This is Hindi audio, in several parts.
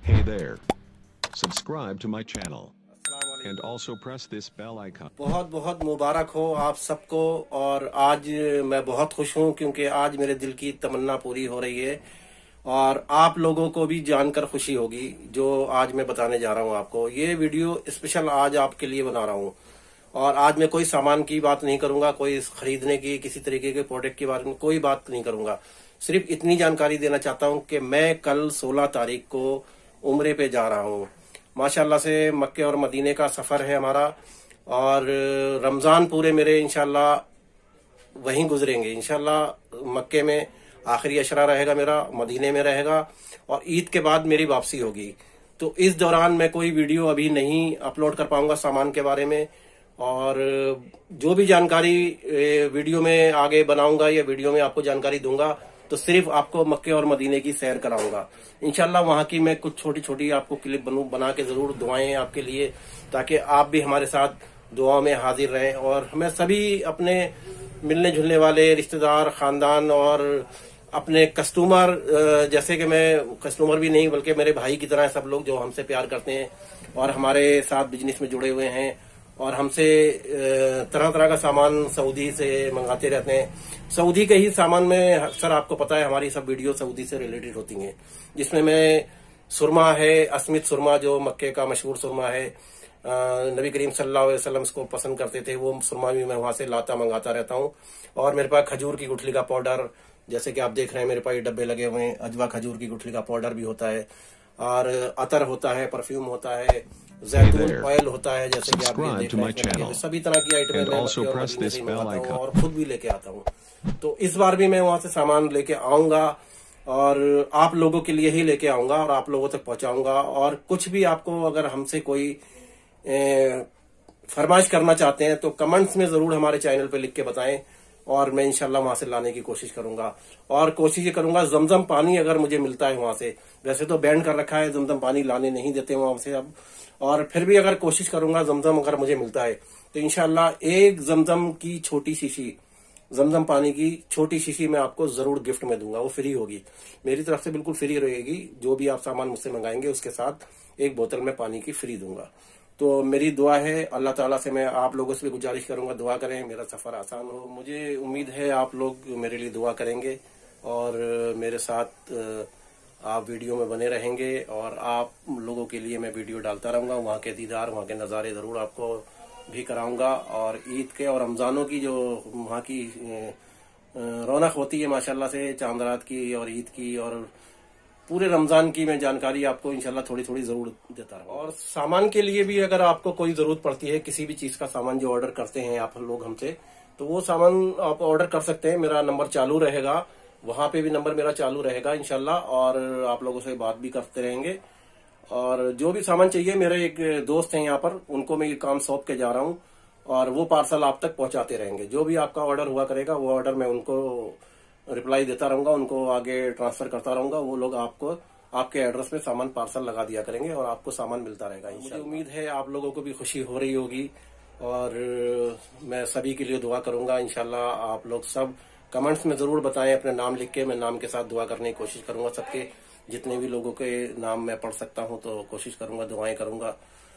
Hey there. Subscribe to my channel and also press this bell icon. बहुत बहुत मुबारक हो आप सबको। और आज मैं बहुत खुश हूँ क्योंकि आज मेरे दिल की तमन्ना पूरी हो रही है और आप लोगों को भी जानकर खुशी होगी जो आज मैं बताने जा रहा हूँ आपको। ये वीडियो स्पेशल आज आपके लिए बना रहा हूँ और आज मैं कोई सामान की बात नहीं करूंगा, कोई खरीदने की, किसी तरीके के प्रोडक्ट के बारे में कोई बात नहीं करूंगा। सिर्फ इतनी जानकारी देना चाहता हूँ कि मैं कल 16 तारीख को उम्रे पे जा रहा हूँ। माशाल्लाह से मक्के और मदीने का सफर है हमारा और रमजान पूरे मेरे इंशाल्लाह वहीं गुजरेंगे। इंशाल्लाह मक्के में आखिरी अशरा रहेगा मेरा, मदीने में रहेगा और ईद के बाद मेरी वापसी होगी। तो इस दौरान मैं कोई वीडियो अभी नहीं अपलोड कर पाऊंगा सामान के बारे में और जो भी जानकारी वीडियो में आगे बनाऊंगा या वीडियो में आपको जानकारी दूंगा तो सिर्फ आपको मक्के और मदीने की सैर कराऊंगा। इंशाल्लाह वहां की मैं कुछ छोटी छोटी आपको क्लिप बना के जरूर दुआएं आपके लिए, ताकि आप भी हमारे साथ दुआ में हाजिर रहें। और हमें सभी अपने मिलने जुलने वाले रिश्तेदार, खानदान और अपने कस्टमर, जैसे कि मैं कस्टमर भी नहीं बल्कि मेरे भाई की तरह सब लोग जो हमसे प्यार करते हैं और हमारे साथ बिजनेस में जुड़े हुए हैं और हमसे तरह तरह का सामान सऊदी से मंगाते रहते हैं। सऊदी के ही सामान में अक्सर आपको पता है हमारी सब वीडियो सऊदी से रिलेटेड होती हैं, जिसमें मैं सुरमा है, अस्मित सुरमा जो मक्के का मशहूर सुरमा है, नबी करीम सल्लल्लाहु अलैहि वसल्लम इसको पसंद करते थे, वो सुरमा भी मैं वहां से लाता मंगाता रहता हूँ। और मेरे पास खजूर की गुठली का पाउडर, जैसे कि आप देख रहे हैं मेरे पास ये डब्बे लगे हुए हैं, अजवा खजूर की गुठली का पाउडर भी होता है और अतर होता है, परफ्यूम होता है, जैतून ऑयल होता है, जैसे कि आप देख रहे हैं। सभी तरह की आइटमें मैं और खुद भी लेके आता हूँ। तो इस बार भी मैं वहां से सामान लेके आऊंगा और आप लोगों के लिए ही लेके आऊंगा और आप लोगों तक पहुंचाऊंगा। और कुछ भी आपको अगर हमसे कोई फरमाइश करना चाहते हैं तो कमेंट्स में जरूर हमारे चैनल पे लिख के बताएं और मैं इंशाल्लाह वहां से लाने की कोशिश करूंगा। और कोशिश ये करूंगा जमजम पानी अगर मुझे मिलता है वहां से, वैसे तो बैन कर रखा है, जमजम पानी लाने नहीं देते वहां से अब, और फिर भी अगर कोशिश करूंगा जमजम अगर मुझे मिलता है तो इंशाल्लाह एक जमजम की छोटी शीशी, जमजम पानी की छोटी शीशी मैं आपको जरूर गिफ्ट में दूंगा। वो फ्री होगी, मेरी तरफ से बिल्कुल फ्री रहेगी। जो भी आप सामान मुझसे मंगाएंगे उसके साथ एक बोतल में पानी की फ्री दूंगा। तो मेरी दुआ है, अल्लाह ताला से मैं आप लोगों से भी गुजारिश करूंगा दुआ करें, मेरा सफर आसान हो। मुझे उम्मीद है आप लोग मेरे लिए दुआ करेंगे और मेरे साथ आप वीडियो में बने रहेंगे और आप लोगों के लिए मैं वीडियो डालता रहूंगा। वहाँ के दीदार, वहाँ के नज़ारे जरूर आपको भी कराऊंगा। और ईद के और रमजानों की जो वहाँ की रौनक होती है माशाल्लाह से, चांद रात की और ईद की और पूरे रमजान की मैं जानकारी आपको इंशाल्लाह थोड़ी थोड़ी जरूर देता रहूंगा। और सामान के लिए भी अगर आपको कोई जरूरत पड़ती है, किसी भी चीज का सामान जो ऑर्डर करते हैं आप लोग हमसे, तो वो सामान आप ऑर्डर कर सकते हैं। मेरा नंबर चालू रहेगा, वहां पे भी नंबर मेरा चालू रहेगा इंशाल्लाह और आप लोगों से बात भी करते रहेंगे। और जो भी सामान चाहिए, मेरे एक दोस्त हैं यहाँ पर, उनको मैं ये काम सौंप के जा रहा हूँ और वो पार्सल आप तक पहुंचाते रहेंगे। जो भी आपका ऑर्डर हुआ करेगा वो ऑर्डर मैं उनको रिप्लाई देता रहूंगा, उनको आगे ट्रांसफर करता रहूंगा। वो लोग आपको आपके एड्रेस पे सामान पार्सल लगा दिया करेंगे और आपको सामान मिलता रहेगा। मुझे उम्मीद है आप लोगों को भी खुशी हो रही होगी और मैं सभी के लिए दुआ करूंगा। इंशाल्लाह आप लोग सब कमेंट्स में जरूर बताएं, अपने नाम लिख के, मैं नाम के साथ दुआ करने की कोशिश करूंगा। सबके जितने भी लोगों के नाम मैं पढ़ सकता हूं तो कोशिश करूंगा, दुआएं करूंगा।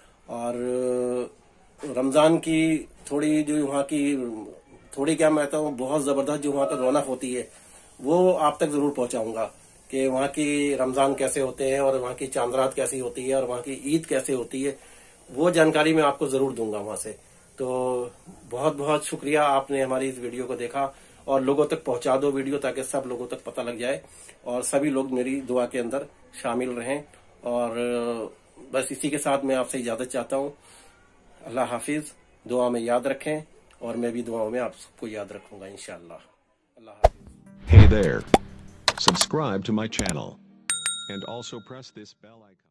और रमजान की थोड़ी जो वहाँ की थोड़ी क्या मैं तो बहुत जबरदस्त जो वहाँ की रौनक होती है वो आप तक जरूर पहुंचाऊंगा कि वहाँ की रमजान कैसे होते हैं और वहाँ की चांद रात कैसी होती है और वहाँ की ईद कैसे होती है, वो जानकारी मैं आपको जरूर दूंगा वहां से। तो बहुत बहुत शुक्रिया, आपने हमारी इस वीडियो को देखा और लोगों तक पहुंचा दो वीडियो, ताकि सब लोगों तक पता लग जाए और सभी लोग मेरी दुआ के अंदर शामिल रहें। और बस इसी के साथ मैं आपसे इजाजत चाहता हूँ। अल्लाह हाफिज, दुआ में याद रखें और मैं भी दुआओं में आप सबको याद रखूंगा इंशाअल्लाह। अल्लाह हाफिज। Hey there. Subscribe to my channel and also press this bell icon.